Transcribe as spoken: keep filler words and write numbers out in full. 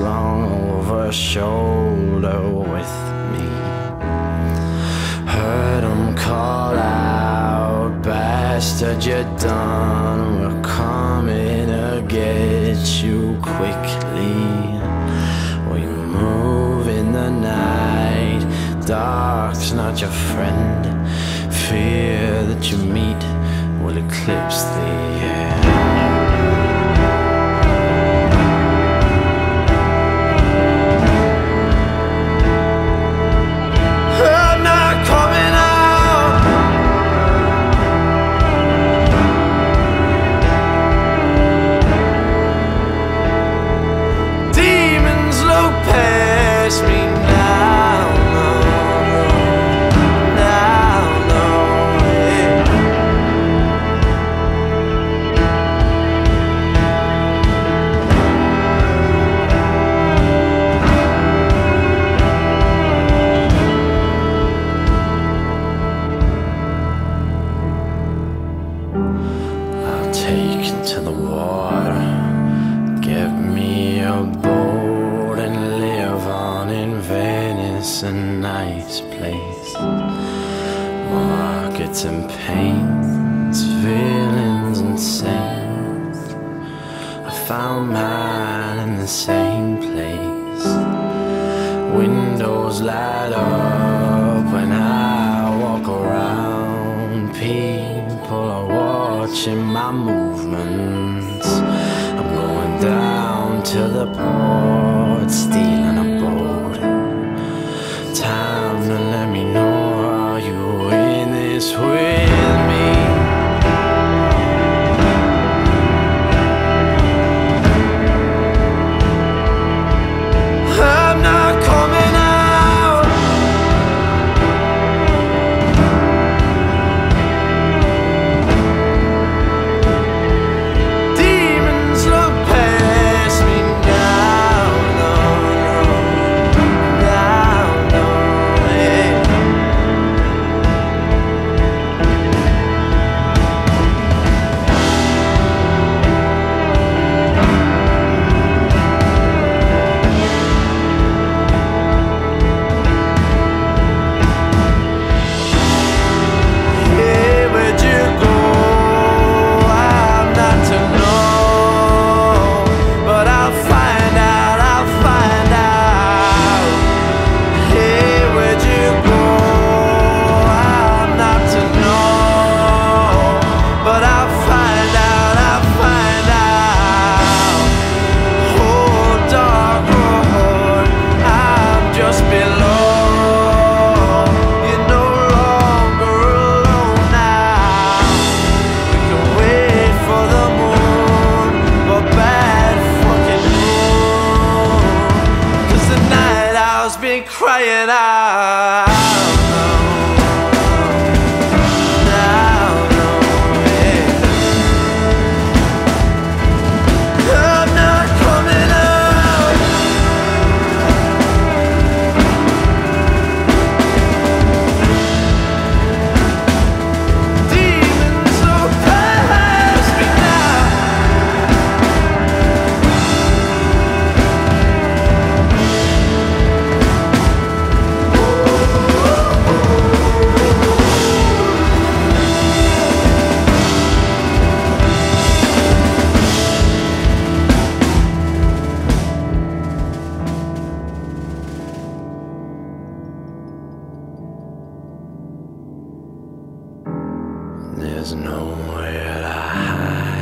slung over shoulder with me. Heard 'em call out, bastard, you're done. We're coming to get you quickly. We move in the night, dark's not your friend. Fear that you meet will eclipse the air. Take to the water, get me a boat and live on in Venice, a nice place. Markets and paints, villains and saints. I found mine in the same place. Windows light up when I walk around. People are watching my movements. I'm going down to the port, stealing a boat. Time to let me know, are you in this with me? I'm not coming out. Demons look past me now, no, no, now, no, yeah. Hey, where'd you go? I'm not to know, but I'll find out, I'll find out. Hey, where'd you go? I'm not to know, but I'll find out, I'll find out. Oh, dark road, I'm just below. You're no longer alone now. We can wait for the moon, but bad fucking moon. 'Cause the night owl's been crying out. Now, no, yeah. I'm not coming out. Demons look past me now. There's nowhere to hide.